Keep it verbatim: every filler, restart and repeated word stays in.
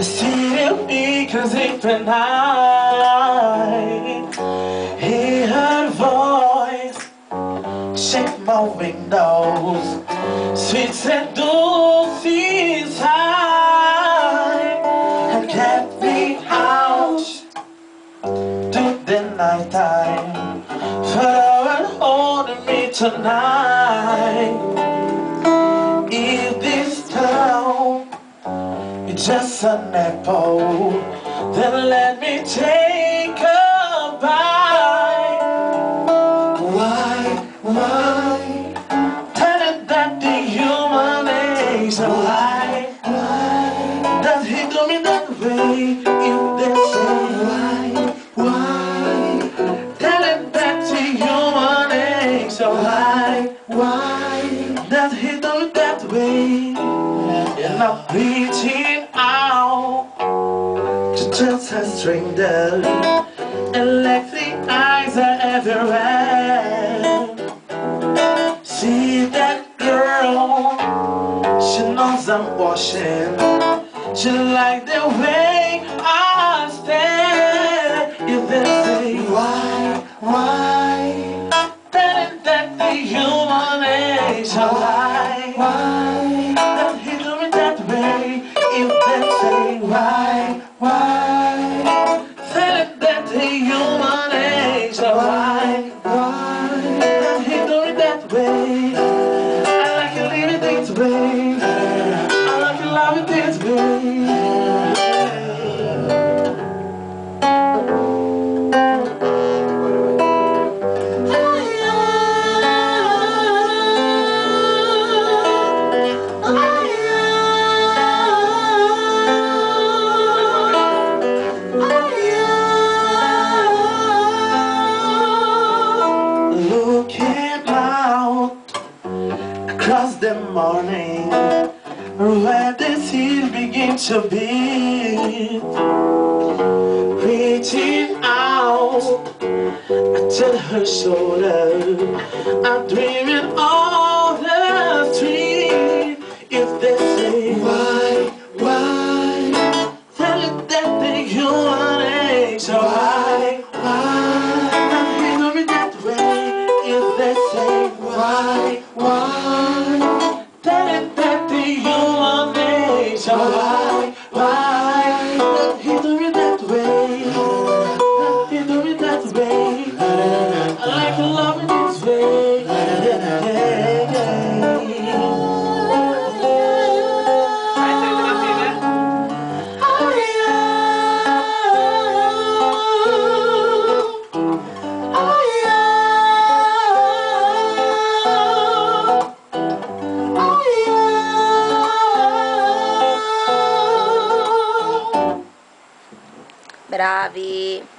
Still because every night hear her voice shake my windows, sweet seducing sigh, and get me out to the night time. Forever holding me tonight. If this town is just an apple, then let me take a bite. Why, why? Tell it that the human is a lie. Why does he do me that way? If they say why, why? Tell it that the human is a lie. Why does he do it that way? And I'm reaching out to just a stranger, electric eyes are everywhere. See that girl, she knows I'm watching. She like the way I stare. If they say why, why? Tell it that the human is a lie. Why? That he do me that way. If they say why, why? Tell it that the human is a lie. Why? That he do me that way. I like it leave it this way. I like it love it this way. Looking out across the morning, where the sea begins to beat, reaching out until her shoulder, I'm dreaming of the street. If they say why, why? Tell it that the human is so high. Why? Not feel me that way. If they say why, why? Tell it that the human is so high. Why? Not he do me that way. Not he do me that way. I like to love it this way. Yeah, yeah, yeah. Bravi!